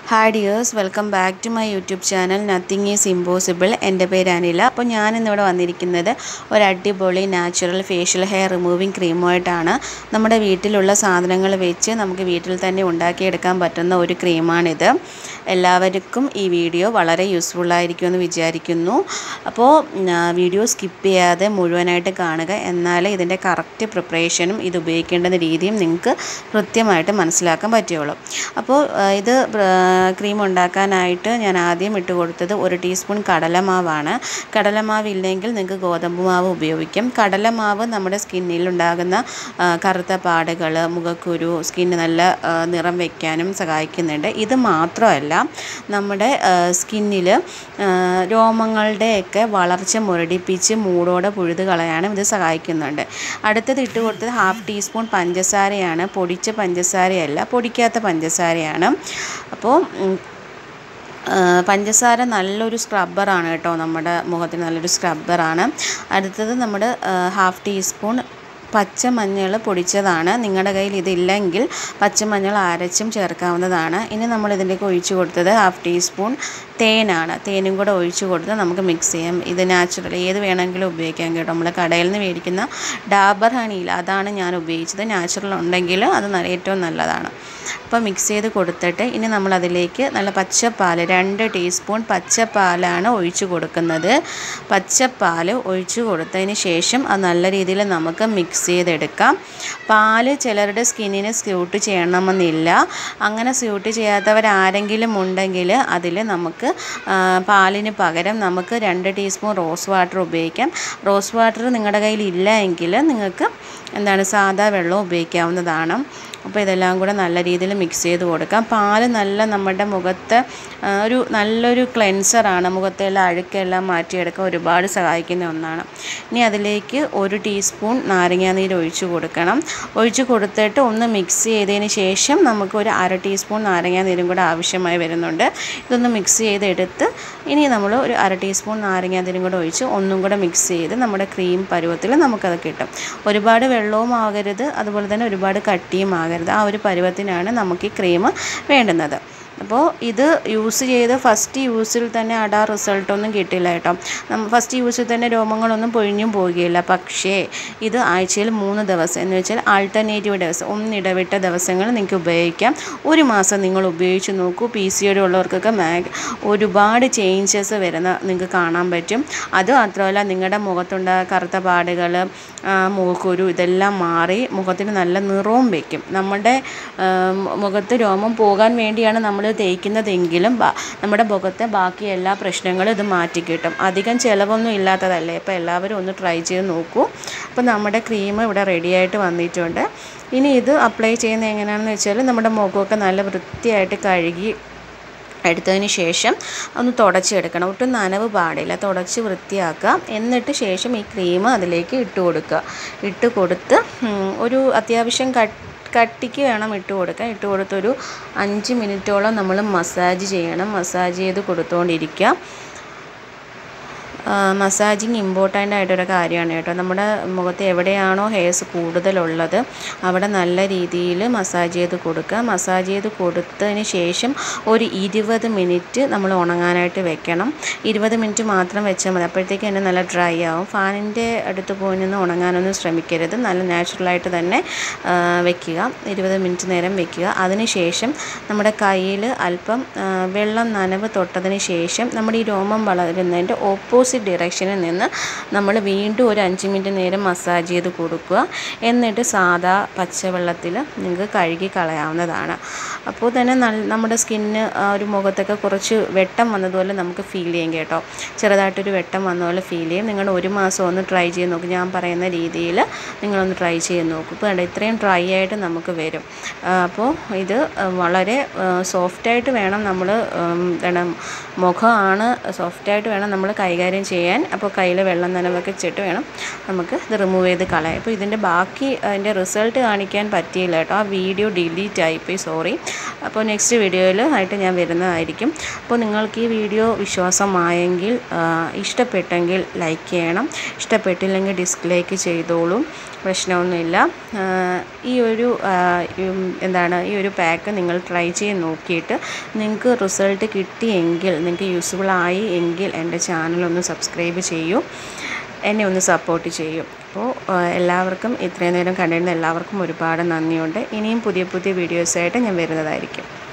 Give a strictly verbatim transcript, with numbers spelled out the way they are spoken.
Hi dears, welcome back to my YouTube channel Nothing is Impossible. എൻ്റെ പേര് അനില. അപ്പോൾ ഞാൻ ഇന്നിവിടെ വന്നിരിക്കുന്നത് ഒരു അടിപൊളി നാച്ചുറൽ ഫേഷ്യൽ ഹെയർ റിമൂവിങ് ക്രീമുമായിട്ടാണ്. നമ്മുടെ വീട്ടിലുള്ള സാധനങ്ങൾ വെച്ച് നമുക്ക് വീട്ടിൽ തന്നെ ഉണ്ടാക്കിയെടുക്കാൻ പറ്റുന്ന ഒരു ക്രീമാണിത്. എല്ലാവർക്കും ഈ വീഡിയോ വളരെ യൂസ്ഫുൾ ആയിരിക്കുമെന്ന് വിചാരിക്കുന്നു. അപ്പോൾ വീഡിയോ സ്കിപ്പ് ചെയ്യാതെ മുഴുവനായിട്ട് കാണുക. എന്നാലേ ഇതിൻ്റെ കറക്റ്റ് പ്രിപ്പറേഷനും ഇത് ഉപയോഗിക്കേണ്ട രീതിയും നിങ്ങൾക്ക് കൃത്യമായിട്ട് മനസ്സിലാക്കാൻ പറ്റുള്ളൂ. അപ്പോൾ ഇത് ക്രീം ഉണ്ടാക്കാനായിട്ട് ഞാൻ ആദ്യം ഇട്ട് കൊടുത്തത് ഒരു ടീസ്പൂൺ കടലമാവാണ്. കടലമാവ് ഇല്ലെങ്കിൽ നിങ്ങൾക്ക് ഗോതമ്പ് മാവ് ഉപയോഗിക്കാം. കടലമാവ് നമ്മുടെ സ്കിന്നിൽ ഉണ്ടാകുന്ന കറുത്ത പാടുകൾ, മുഖക്കുരു, സ്കിന്ന് നല്ല നിറം വയ്ക്കാനും സഹായിക്കുന്നുണ്ട്. ഇത് മാത്രമല്ല, നമ്മുടെ സ്കിന്നിൽ രോമങ്ങളുടെയൊക്കെ വളർച്ച മുരടിപ്പിച്ച് മൂടോടെ പുഴുത് കളയാനും ഇത് സഹായിക്കുന്നുണ്ട്. അടുത്തത് ഇട്ട് കൊടുത്തത് ഹാഫ് ടീസ്പൂൺ പഞ്ചസാരയാണ്. പൊടിച്ച പഞ്ചസാരയല്ല, പൊടിക്കാത്ത പഞ്ചസാരയാണ്. അപ്പോൾ പഞ്ചസാര നല്ലൊരു സ്ക്രബ്ബറാണ് കേട്ടോ, നമ്മുടെ മുഖത്തിന് നല്ലൊരു സ്ക്രബ്ബറാണ്. അടുത്തത് നമ്മുടെ ഹാഫ് ടീസ്പൂൺ പച്ചമഞ്ഞൾ പൊടിച്ചതാണ്. നിങ്ങളുടെ കയ്യിൽ ഇതില്ലെങ്കിൽ പച്ചമഞ്ഞൾ അരച്ചും ചേർക്കാവുന്നതാണ്. ഇനി നമ്മൾ ഇതിലേക്ക് ഒഴിച്ചു കൊടുത്തത് ഹാഫ് ടീസ്പൂൺ തേനാണ്. തേനും കൂടെ ഒഴിച്ചു കൊടുത്ത് നമുക്ക് മിക്സ് ചെയ്യാം. ഇത് നാച്ചുറൽ ഏത് വേണമെങ്കിലും ഉപയോഗിക്കാം കേട്ടോ. നമ്മൾ കടയിൽ നിന്ന് മേടിക്കുന്ന ഡാബർ ഹണിയിൽ അതാണ് ഞാൻ ഉപയോഗിച്ചത്. നാച്ചുറൽ ഉണ്ടെങ്കിൽ അത് ഏറ്റവും നല്ലതാണ്. അപ്പോൾ മിക്സ് ചെയ്ത് കൊടുത്തിട്ട് ഇനി നമ്മൾ അതിലേക്ക് നല്ല പച്ചപ്പാൽ, രണ്ട് ടീസ്പൂൺ പച്ചപ്പാലാണ് ഒഴിച്ചു കൊടുക്കുന്നത്. പച്ചപ്പാൽ ഒഴിച്ചു കൊടുത്തതിന് ശേഷം അത് നല്ല രീതിയിൽ നമുക്ക് മിക്സ് ചെയ്തെടുക്കാം. പാല് ചിലരുടെ സ്കിന്നിന് സ്യൂട്ട് ചെയ്യണമെന്നില്ല. അങ്ങനെ സ്യൂട്ട് ചെയ്യാത്തവരാരെങ്കിലും ഉണ്ടെങ്കിൽ അതിൽ നമുക്ക് പാലിന് പകരം നമുക്ക് രണ്ട് ടീസ്പൂൺ റോസ് വാട്ടർ ഉപയോഗിക്കാം. റോസ് വാട്ടർ നിങ്ങളുടെ കയ്യിൽ ഇല്ല എങ്കിൽ നിങ്ങൾക്ക് എന്താണ് സാദാ വെള്ളം ഉപയോഗിക്കാവുന്നതാണ്. അപ്പോൾ ഇതെല്ലാം കൂടെ നല്ല രീതിയിൽ മിക്സ് ചെയ്ത് കൊടുക്കാം. പാല് നല്ല നമ്മുടെ മുഖത്ത് ഒരു നല്ലൊരു ക്ലെൻസറാണ്. മുഖത്തെല്ലാം അഴുക്കെല്ലാം മാറ്റിയെടുക്കാൻ ഒരുപാട് സഹായിക്കുന്ന ഒന്നാണ്. ഇനി അതിലേക്ക് ഒരു ടീസ്പൂൺ നാരങ്ങാനീര് ഒഴിച്ച് കൊടുക്കണം. ഒഴിച്ച് കൊടുത്തിട്ട് ഒന്ന് മിക്സ് ചെയ്തതിന് ശേഷം നമുക്ക് ഒരു അര ടീസ്പൂൺ നാരങ്ങാനീരും കൂടെ ആവശ്യമായി വരുന്നുണ്ട്. ഇതൊന്ന് മിക്സ് ചെയ്തെടുത്ത് ഇനി നമ്മൾ ഒരു അര ടീസ്പൂൺ നാരങ്ങാനീരും കൂടെ ഒഴിച്ച് ഒന്നും കൂടെ മിക്സ് ചെയ്ത് നമ്മുടെ ക്രീം പരുവത്തിൽ നമുക്കത് കിട്ടും. ഒരുപാട് വെള്ളവും ആകരുത്, അതുപോലെ തന്നെ ഒരുപാട് കട്ടിയും ആകരുത്. ആ ഒരു പരുവത്തിനാണ് നമുക്ക് ഈ ക്രീം വേണ്ടുന്നത്. അപ്പോൾ ഇത് യൂസ് ചെയ്ത് ഫസ്റ്റ് യൂസിൽ തന്നെ അടാ റിസൾട്ടൊന്നും കിട്ടില്ല കേട്ടോ. ഫസ്റ്റ് യൂസിൽ തന്നെ രോമങ്ങളൊന്നും പൊഴിഞ്ഞും പോവുകയില്ല. പക്ഷേ ഇത് ആഴ്ചയിൽ മൂന്ന് ദിവസം എന്ന് വെച്ചാൽ ആൾട്ടർനേറ്റീവ് ദിവസം, ഒന്നിടവിട്ട ദിവസങ്ങൾ നിങ്ങൾക്ക് ഉപയോഗിക്കാം. ഒരു മാസം നിങ്ങൾ ഉപയോഗിച്ച് നോക്കൂ. പി സി ഒ ഡി ഉള്ളവർക്കൊക്കെ മാഗ് ഒരുപാട് ചേഞ്ചസ് വരുന്ന നിങ്ങൾക്ക് കാണാൻ പറ്റും. അത് മാത്രമല്ല, നിങ്ങളുടെ മുഖത്തുണ്ട കറുത്ത പാടുകൾ, മുഖക്കുരു ഇതെല്ലാം മാറി മുഖത്തിന് നല്ല നിറവും വയ്ക്കും. നമ്മുടെ മുഖത്ത് രോമം പോകാൻ വേണ്ടിയാണ് നമ്മൾ തേക്കുന്നതെങ്കിലും നമ്മുടെ മുഖത്തെ ബാക്കി എല്ലാ പ്രശ്നങ്ങളും ഇത് മാറ്റിക്കിട്ടും. അധികം ചിലവൊന്നും ഇല്ലാത്തതല്ലേ. അപ്പോൾ എല്ലാവരും ഒന്ന് ട്രൈ ചെയ്ത് നോക്കൂ. അപ്പോൾ നമ്മുടെ ക്രീം ഇവിടെ റെഡിയായിട്ട് വന്നിട്ടുണ്ട്. ഇനി ഇത് അപ്ലൈ ചെയ്യുന്നത് എങ്ങനെയാണെന്ന് വെച്ചാൽ, നമ്മുടെ മുഖമൊക്കെ നല്ല വൃത്തിയായിട്ട് കഴുകി എടുത്തതിന് ശേഷം ഒന്ന് തുടച്ചെടുക്കണം. ഒട്ടും നനവ് പാടില്ല. തുടച്ച് വൃത്തിയാക്കുക. എന്നിട്ട് ശേഷം ഈ ക്രീം അതിലേക്ക് ഇട്ട് കൊടുക്കുക. ഇട്ട് കൊടുത്ത് ഒരു അത്യാവശ്യം കട്ട് കട്ടിക്ക് വേണം ഇട്ട് കൊടുക്കാൻ. ഇട്ട് കൊടുത്തൊരു അഞ്ച് മിനിറ്റോളം നമ്മൾ മസാജ് ചെയ്യണം. മസാജ് ചെയ്ത് കൊടുത്തുകൊണ്ടിരിക്കുക. മസാജിങ് ഇമ്പോർട്ടൻ്റ് ആയിട്ടൊരു കാര്യമാണ് കേട്ടോ. നമ്മുടെ മുഖത്ത് എവിടെയാണോ ഹെയർസ് കൂടുതലുള്ളത് അവിടെ നല്ല രീതിയിൽ മസാജ് ചെയ്ത് കൊടുക്കുക. മസാജ് ചെയ്ത് കൊടുത്തതിന് ശേഷം ഒരു ഇരുപത് മിനിറ്റ് നമ്മൾ ഉണങ്ങാനായിട്ട് വെക്കണം. ഇരുപത് മിനിറ്റ് മാത്രം വെച്ചാൽ മതി. അപ്പോഴത്തേക്ക് തന്നെ നല്ല ഡ്രൈ ആവും. ഫാനിൻ്റെ അടുത്ത് പോയി നിന്ന് ഉണങ്ങാനൊന്നും ശ്രമിക്കരുത്. നല്ല നാച്ചുറലായിട്ട് തന്നെ വെക്കുക. ഇരുപത് മിനിറ്റ് നേരം വെക്കുക. അതിന് ശേഷം നമ്മുടെ കയ്യിൽ അല്പം വെള്ളം നനവ് തൊട്ടതിന് ശേഷം നമ്മുടെ ഈ രോമം വളരുന്നതിൻ്റെ ഓപ്പോസിറ്റ് ഡയറക്ഷനിൽ നിന്ന് നമ്മൾ വീണ്ടും ഒരു അഞ്ച് മിനിറ്റ് നേരം മസാജ് ചെയ്ത് കൊടുക്കുക. എന്നിട്ട് സാദാ പച്ചവെള്ളത്തിൽ നിങ്ങൾക്ക് കഴുകി കളയാവുന്നതാണ്. അപ്പോൾ തന്നെ നല്ല നമ്മുടെ സ്കിന്ന് ഒരു മുഖത്തൊക്കെ കുറച്ച് വെട്ടം വന്നതുപോലെ നമുക്ക് ഫീൽ ചെയ്യും കേട്ടോ. ചെറുതായിട്ടൊരു വെട്ടം വന്ന പോലെ ഫീൽ ചെയ്യും. നിങ്ങൾ ഒരു മാസം ഒന്ന് ട്രൈ ചെയ്ത് നോക്കും. ഞാൻ പറയുന്ന രീതിയിൽ നിങ്ങളൊന്ന് ട്രൈ ചെയ്ത് നോക്കും. ഇപ്പോൾ ഇത്രയും ഡ്രൈ ആയിട്ട് നമുക്ക് വരും. അപ്പോൾ ഇത് വളരെ സോഫ്റ്റായിട്ട് വേണം നമ്മൾ എന്താണ് മുഖമാണ് സോഫ്റ്റായിട്ട് വേണം നമ്മൾ കൈകാര്യം ചെയ്യാൻ. അപ്പോൾ കയ്യിൽ വെള്ളം നനവൊക്കെ വെച്ചിട്ട് വേണം നമുക്ക് ഇത് റിമൂവ് ചെയ്ത് കളയാം. അപ്പോൾ ഇതിൻ്റെ ബാക്കി അതിൻ്റെ റിസൾട്ട് കാണിക്കാൻ പറ്റിയില്ല കേട്ടോ. ആ വീഡിയോ ഡിലീറ്റ് ആയിപ്പോയി, സോറി. അപ്പോൾ നെക്സ്റ്റ് വീഡിയോയിൽ ആയിട്ട് ഞാൻ വരുന്നതായിരിക്കും. അപ്പോൾ നിങ്ങൾക്ക് ഈ വീഡിയോ വിശ്വാസമായെങ്കിൽ, ഇഷ്ടപ്പെട്ടെങ്കിൽ ലൈക്ക് ചെയ്യണം. ഇഷ്ടപ്പെട്ടില്ലെങ്കിൽ ഡിസ്ലൈക്ക് ചെയ്തോളൂ. പ്രശ്നമൊന്നുമില്ല. ഈ ഒരു എന്താണ് ഈ ഒരു പാക്ക് നിങ്ങൾ ട്രൈ ചെയ്ത് നോക്കിയിട്ട് നിങ്ങൾക്ക് റിസൾട്ട് കിട്ടിയെങ്കിൽ, നിങ്ങൾക്ക് യൂസ്ഫുള്ളായി എങ്കിൽ എൻ്റെ ചാനലൊന്ന് സബ്സ്ക്രൈബ് ചെയ്യൂ, എന്നെ ഒന്ന് സപ്പോർട്ട് ചെയ്യും. അപ്പോൾ എല്ലാവർക്കും ഇത്രയും നേരം കണ്ടിരുന്ന എല്ലാവർക്കും ഒരുപാട് നന്ദിയുണ്ട്. ഇനിയും പുതിയ പുതിയ വീഡിയോസായിട്ട് ഞാൻ വരുന്നതായിരിക്കും.